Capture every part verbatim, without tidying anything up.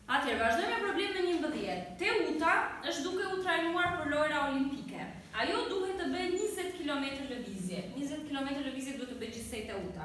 Atëherë, vazhdojmë me problemin njëmbëdhjetë. Teuta është duke u trajnuar për lojra olimpike. Ajo duhet të bëjë njëzet kilometra lëvizje. njëzet kilometra lëvizje duhet të bëjë gjithsej Teuta.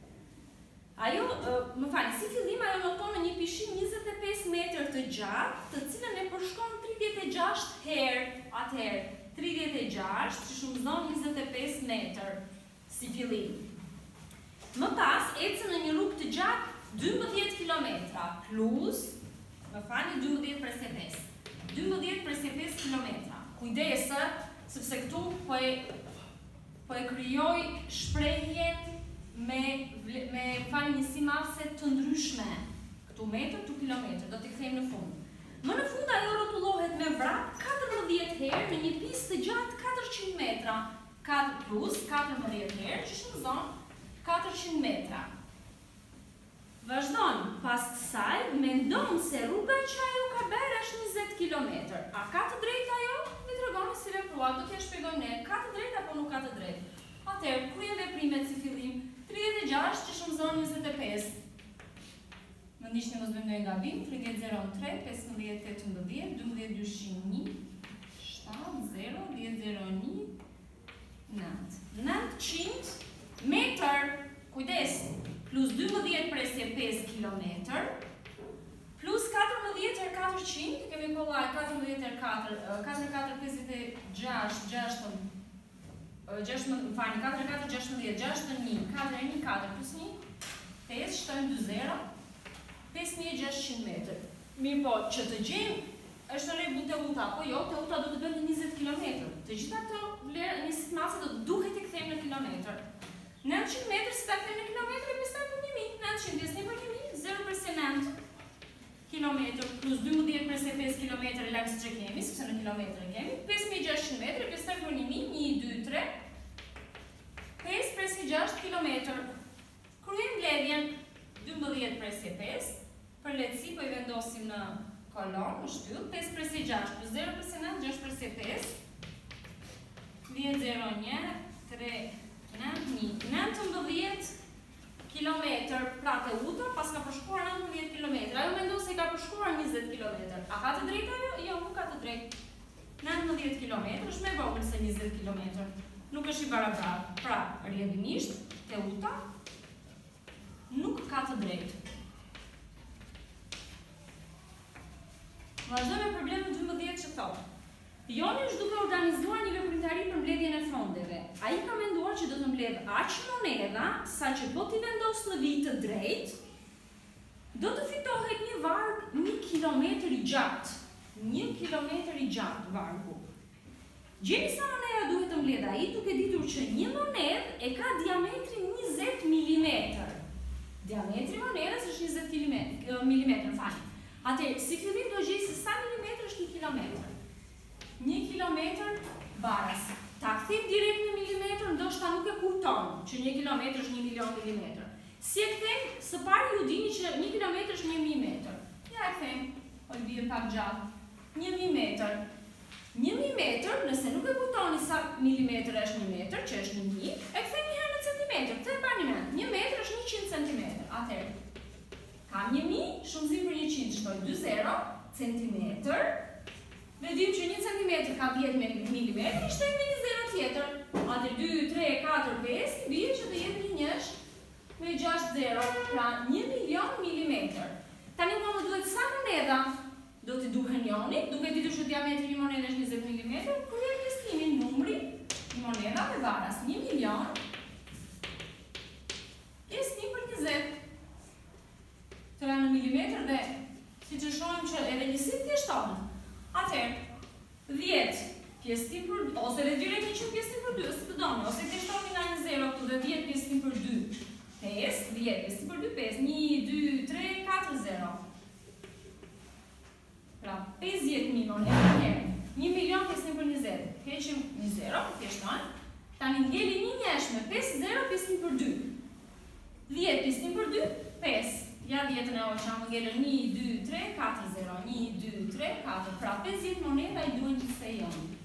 Ajo, më falni, si fillim ajo noton në një pishin njëzet e pesë metër të gjatë, të cilën e përshkon tridhjetë e gjashtë herë. Atëherë, tridhjetë e gjashtë që shumëzon njëzet e pesë metër si fillim. Më pas, ecën në një rrugë të gjatë dymbëdhjetë kilometra plus, më falni, dymbëdhjetë presë pesë. dymbëdhjetë presë pesë kilometra. Kujdesë, sepse këtu po e po e krijoj shprehjen me me falni njësi mase të ndryshme. Këtu metër, këtu kilometër, do t'i kthejmë në fund. Më në fund ajo rrotullohet me vrap katërmbëdhjetë herë në një pistë të gjatë katërqind metra. katër plus katërmbëdhjetë herë që shumëzon katërqind metra. Vazhdojmë, pas kësaj, mendon se rruga që ajo ka bërë është njëzet kilometër. A ka të drejtë ajo? Mi tregoni si veprua, do t'ja shpjegojmë ne, ka të drejtë apo nuk ka të drejtë. Atëherë, kryejmë veprimet si fillim, tridhjetë e gjashtë që shumëzon njëzet e pesë. Më ndiqni mos bëjmë ndonjë gabim, tridhjetë zero tre, pesëmbëdhjetë tetëmbëdhjetë, dymbëdhjetë dyshim një, shtatë zero, dhjetë zero një, nëntë. nëntëqind metër, kujdes, plus dymbëdhjetë presje pesë kilometër, plus katërmbëdhjetë herë katërqind, kemi kollaj katërmbëdhjetë herë katër, katër katër pesëdhjetë e gjashtë, gjashtën, gjashtën, fani, katër katër gjashtëmbëdhjetë, gjashtën një, katër herë një, katër plus një, pesë, shtojmë dy zero, pesë mijë e gjashtëqind metër. Mirë po, që të gjejmë, është në rregull Teuta, po jo, Teuta do të bëjë njëzet kilometër. Të gjitha këto vlerë njësit masa do duhet të kthejmë në kilometër. nëntëqind metër si ta kthejmë në kilometër e pesë për një mijë. nëntëqind pjesë për një mijë, zero presë nëntë kilometër plus dymbëdhjetë presë pesë kilometër e lajmë si që kemi, sepse në kilometër e kemi, pesë mijë e gjashtëqind metër, pesë për një mijë, një, dy, tre, pesë presë gjashtë kilometër. Kryejmë mbledhjen dymbëdhjetë presë pesë, për lehtësi po i vendosim në kolon, në shtyllë, pesë presë gjashtë plus zero presë nëntë, gjashtë presë pesë, dhjetë zero një, tre, nëntëmbëdhjetë kilometër pra Teuta, pas ka përshkuar nëntëmbëdhjetë kilometër. Ajo mendon se ka përshkuar njëzet kilometër. A ka të drejtë ajo? Jo, nuk ka të drejtë. nëntëmbëdhjetë kilometër është me vogël se njëzet kilometër. Nuk është i barabartë. Pra, rrjedhimisht, Teuta nuk ka të drejtë. Vazhdojmë me problemin dymbëdhjetë që thotë. Joni është duke organizuar një veprimtari për mbledhjen e fondeve. Ai ka menduar që do të mbledh aq monedha sa që po t'i vendos në vijë të drejtë, do të fitohet një varg një kilometër i gjatë. Një kilometër i gjatë vargu. Gjeni sa monedha duhet të mbledh ai, duke ditur që një monedhë e ka diametrin njëzet milimetër. Diametri monedhës është njëzet milimetër, fani. Atëherë, si fillim do gjej se sa milimetër është një kilometër. Një kilometër baras. Ta kthim direkt në milimetër, ndoshta nuk e kupton që një kilometër është një milion milimetër. Si e kthejmë, së pari ju dini që një kilometër është një mijë metër. Ja e kthejmë, po i bie pak gjatë. Një mijë metër. Një mijë metër, nëse nuk e kuptoni sa milimetër është një metër, që është një mijë, e kthejmë një herë në centimetër. Këtë e bani mend. Një metër është njëqind centimetër. Atëherë, kam një mijë, shumëzim për njëqind, shtoj dy zero, centimetër. Vedim që një centimetër ka dhjetë milimetër, ishte me një zero tjetër. Atër dy, tre, katër, pesë, bie që të jetë një njësh me gjashtë zero, pra një milion milimetër. Tani më më duhet sa monedha do t'i duhen joni, duke ditur që diametri një monedhe është njëzet milimetër, kërë e estimin numri një monedha me varas një milion, estim për njëzet. Tëra në milimetër dhe si që shohim që edhe njësit t'jeshtohen. Atëherë, dhjetë pjesëtim për dy, ose dhe direkt njëqind pjesëtim për dy, ose të donë, ose të shtomi nga një zero këtu dhe dhjetë pjesëtim për dy, pesë, dhjetë pjesëtim për dy, pesë, një, dy, tre, katër, zero. Pra, pesëdhjetë mijë monedha herë, një milion pjesëtim për njëzet, heqim një zero, pjeshtojnë, tani ngeli një njeshme, pesë zero pjesëtim për dy, dhjetë pjesëtim për dy, pesë. Ja dhjetën e oqa më ngellën një, dy, tre, katër, zero, një, dy, tre, katër. Pra pesëdhjetë monedha i duhen gjithsej jonë.